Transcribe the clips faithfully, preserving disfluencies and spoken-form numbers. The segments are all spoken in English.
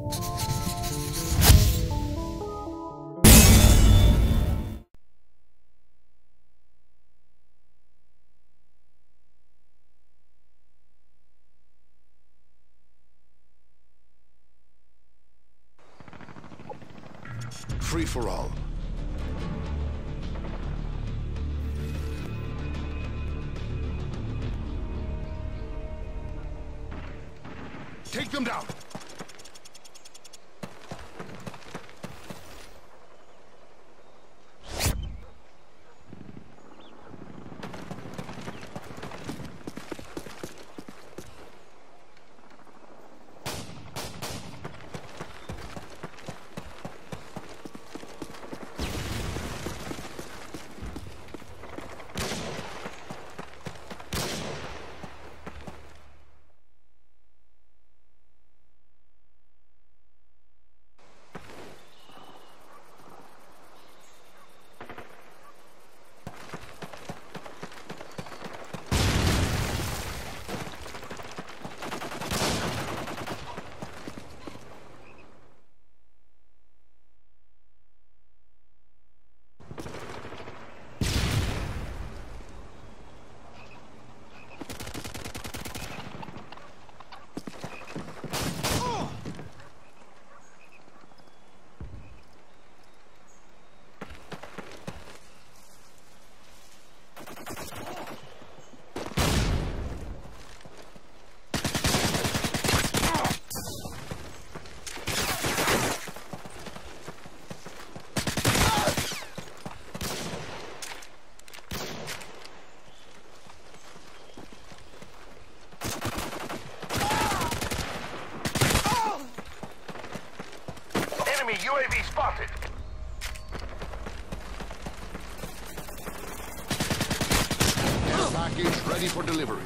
Free for all. Take them down. U A V spotted. Care package ready for delivery.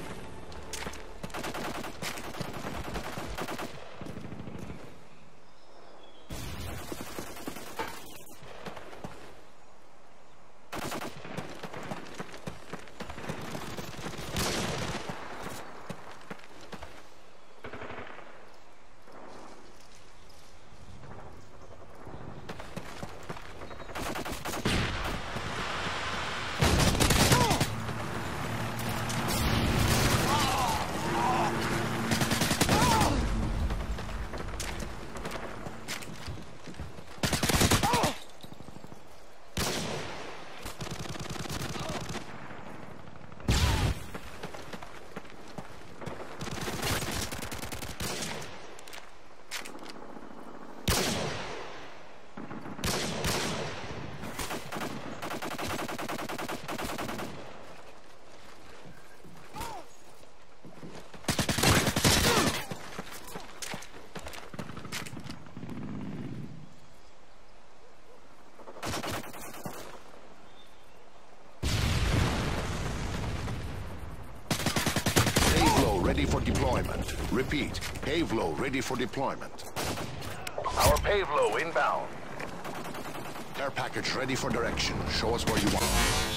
Ready for deployment. Repeat, Pavlo ready for deployment. Our Pavlo inbound. Care package ready for direction. Show us where you want.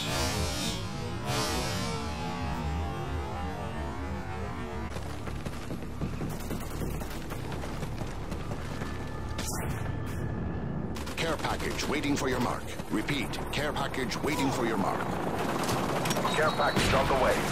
Care package waiting for your mark. Repeat, care package waiting for your mark. Care package on the way.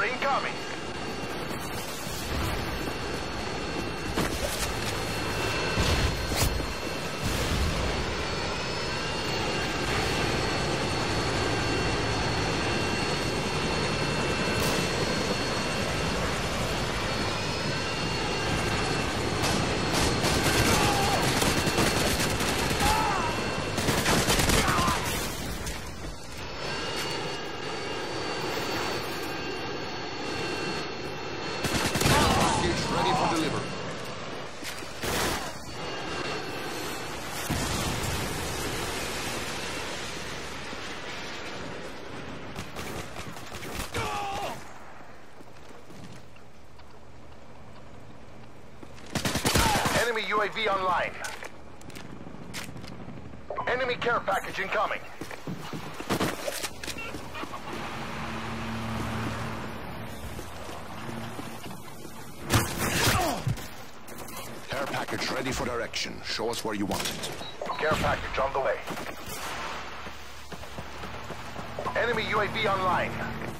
incoming. Ready for delivery. Enemy U A V online. Enemy care package incoming. Care package ready for direction. Show us where you want it. Care package on the way. Enemy U A V online.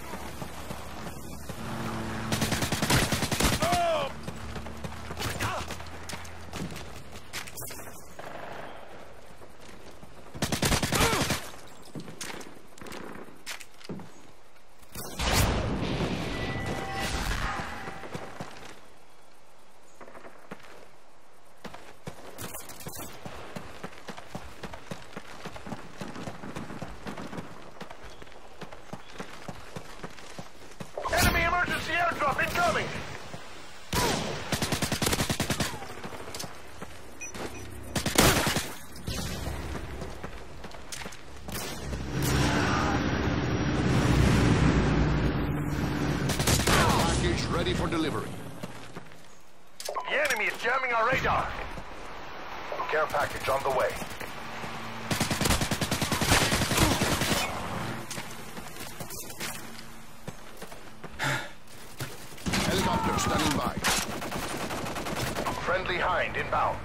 Enemy emergency airdrop incoming! Package ready for delivery. The enemy is jamming our radar. Care package on the way. Helicopter standing by. Friendly Hind inbound.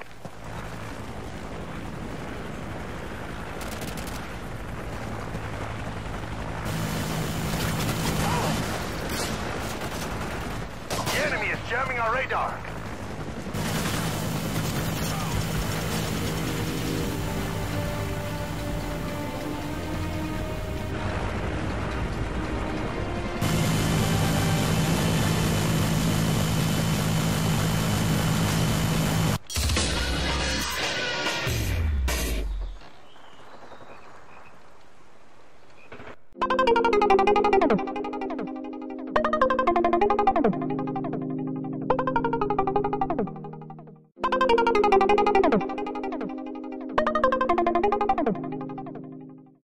The enemy is jamming our radar. You